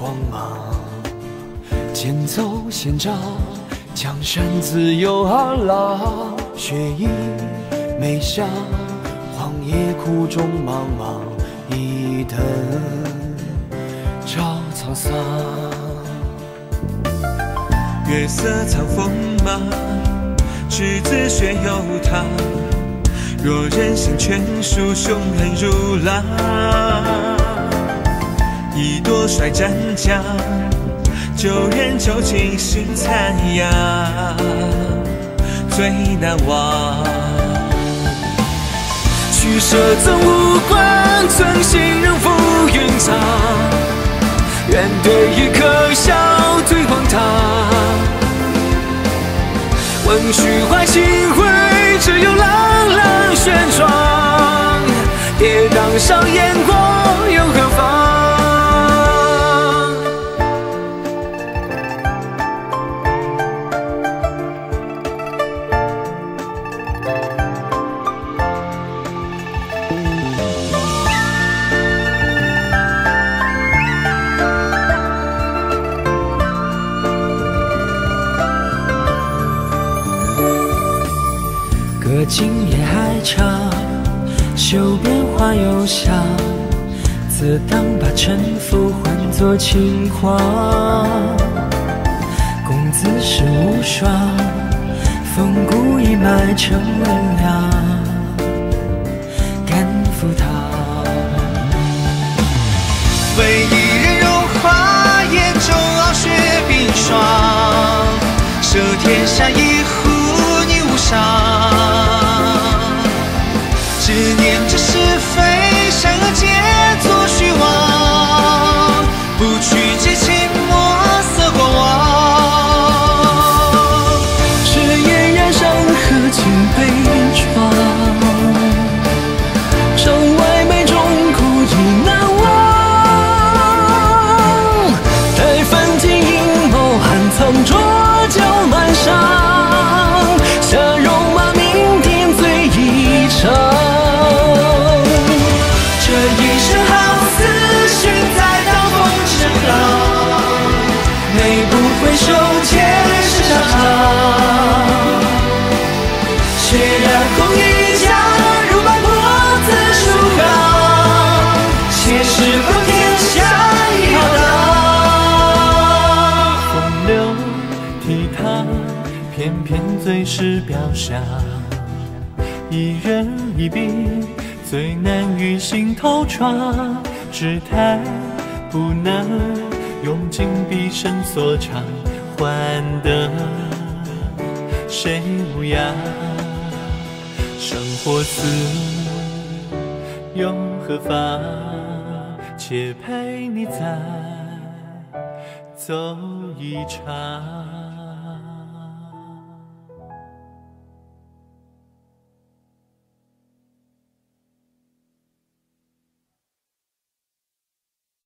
光芒，剑走险招，江山自有二郎。雪影眉上，荒野苦中茫茫，一灯照沧桑。 月色藏锋芒，执子血有汤。若人心全属，凶狠如狼。一朵衰战将，旧人旧情心残阳，最难忘。 取舍曾无关，存心仍浮云藏。愿对一可笑，最荒唐。问虚怀心灰，只有朗朗轩窗。跌宕上烟火，又何妨？歌今夜还长，袖边花又香。自当把沉浮换作轻狂。公子世无双，风骨一脉成冷凉。敢赴他， 为一人荣华，眼中傲雪冰霜。舍天下一壶，你无伤。执念这是非，善恶皆作虚妄。不去激情，墨色过往。 誓言染上何尽悲怆，城外美中苦亦难忘。待翻天阴谋，暗藏浊酒满觞。下戎马鸣天醉一场。这一生好似寻在刀锋身旁，眉不回首，前世沙场。血染红衣甲，如白沫自舒昂。且试问天下一浩荡。风流倜傥，翩翩最是表象。一人一笔，最难于心头闯。只叹不能用尽毕生所长，换得谁无恙？生或死，又何妨？且陪你再走一场。